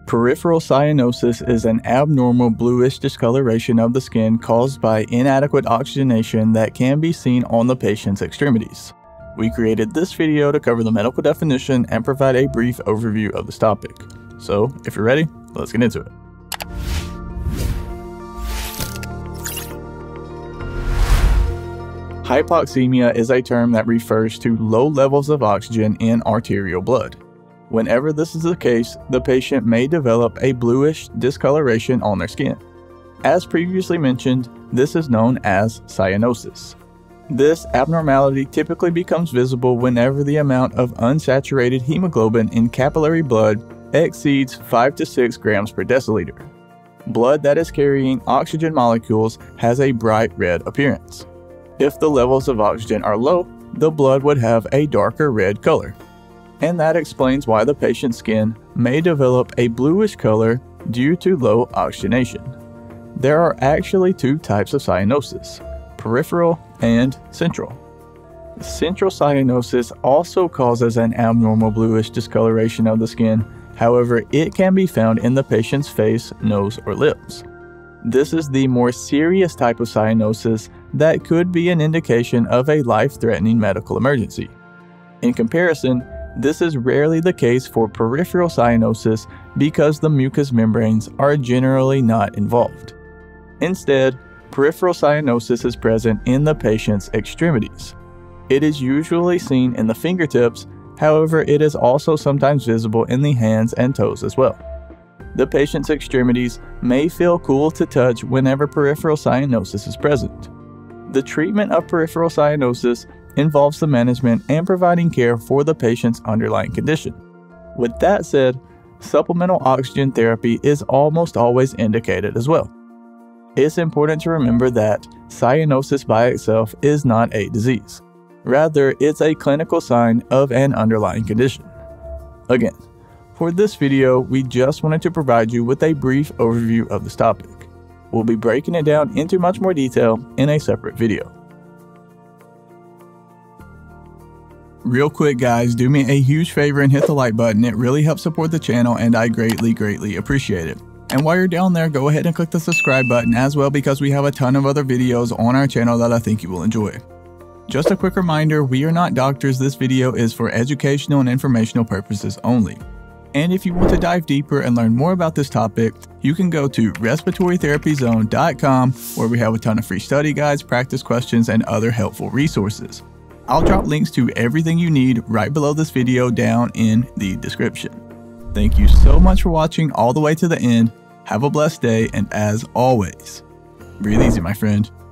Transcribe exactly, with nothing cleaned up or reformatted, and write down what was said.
Peripheral cyanosis is an abnormal bluish discoloration of the skin caused by inadequate oxygenation that can be seen on the patient's extremities. We created this video to cover the medical definition and provide a brief overview of this topic. So, if you're ready, let's get into it. Hypoxemia is a term that refers to low levels of oxygen in arterial blood. Whenever this is the case, the patient may develop a bluish discoloration on their skin. As previously mentioned, this is known as cyanosis. This abnormality typically becomes visible whenever the amount of unsaturated hemoglobin in capillary blood exceeds five to six grams per deciliter. Blood that is carrying oxygen molecules has a bright red appearance. If the levels of oxygen are low, the blood would have a darker red color. And that explains why the patient's skin may develop a bluish color due to low oxygenation. There are actually two types of cyanosis, peripheral and central. Central cyanosis also causes an abnormal bluish discoloration of the skin, however, it can be found in the patient's face, nose, or lips. This is the more serious type of cyanosis that could be an indication of a life-threatening medical emergency. In comparison, this is rarely the case for peripheral cyanosis because the mucous membranes are generally not involved. Instead, peripheral cyanosis is present in the patient's extremities. It is usually seen in the fingertips, however, it is also sometimes visible in the hands and toes as well. The patient's extremities may feel cool to touch whenever peripheral cyanosis is present. The treatment of peripheral cyanosis involves the management and providing care for the patient's underlying condition. With that said, supplemental oxygen therapy is almost always indicated as well. It's important to remember that cyanosis by itself is not a disease. Rather, it's a clinical sign of an underlying condition. Again, for this video, we just wanted to provide you with a brief overview of this topic. We'll be breaking it down into much more detail in a separate video. Real quick guys, do me a huge favor and hit the like button. It really helps support the channel and I greatly, greatly appreciate it. And while you're down there, go ahead and click the subscribe button as well because we have a ton of other videos on our channel that I think you will enjoy. Just a quick reminder, we are not doctors. This video is for educational and informational purposes only. And if you want to dive deeper and learn more about this topic, you can go to respiratory therapy zone dot com where we have a ton of free study guides, practice questions, and other helpful resources. I'll drop links to everything you need right below this video down in the description. Thank you so much for watching all the way to the end. Have a blessed day, and as always, breathe easy, my friend.